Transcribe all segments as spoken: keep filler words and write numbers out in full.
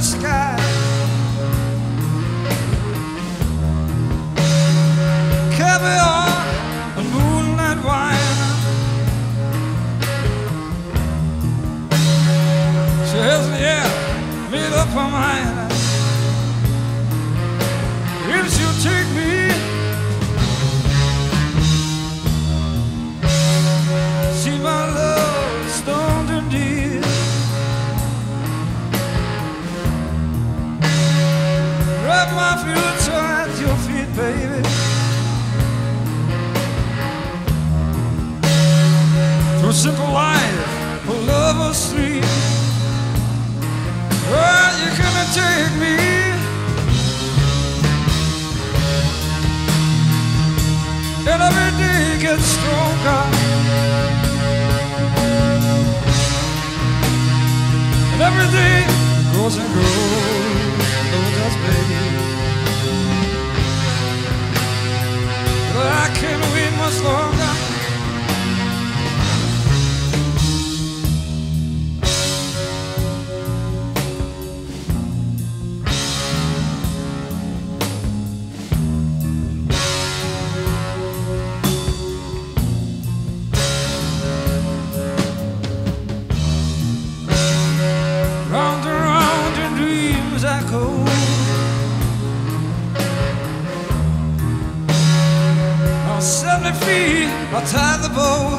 sky. Caviar and moonlight wine. She has, yeah, made up her mind. If she'll take me, see my love stoned and dear. Wrap my future at your feet, baby. For simple life, for lover's street. Well, you're gonna take me, and every day gets stronger, and every day grows and grows. Oh, just baby, but I can't wait much longer. Seventy feet, I'll tie the boat.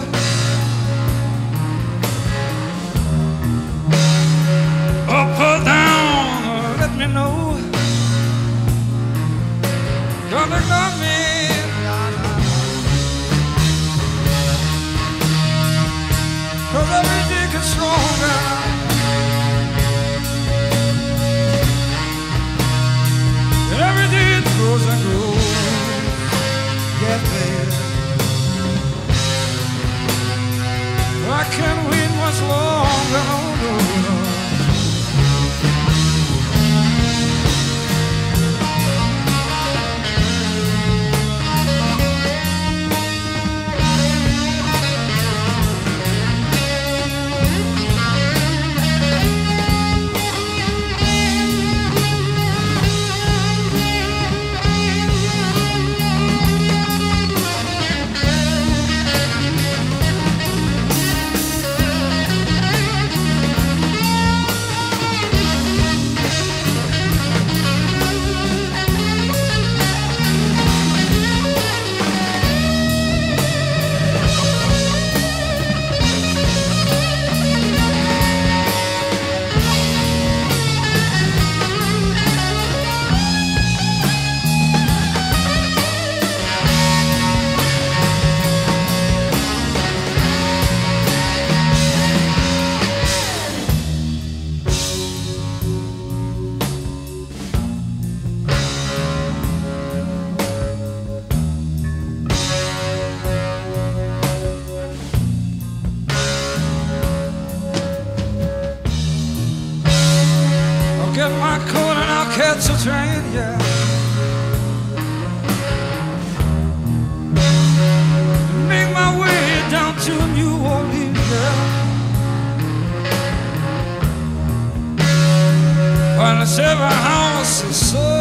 Up or down, let me know. Don't ignore me. Cause every day gets stronger, and every day it grows and grows. Yeah, baby, I can't wait much longer, no, no, no. Get my coat and I'll catch a train, yeah. Make my way down to New Orleans, yeah. Find a seven house is so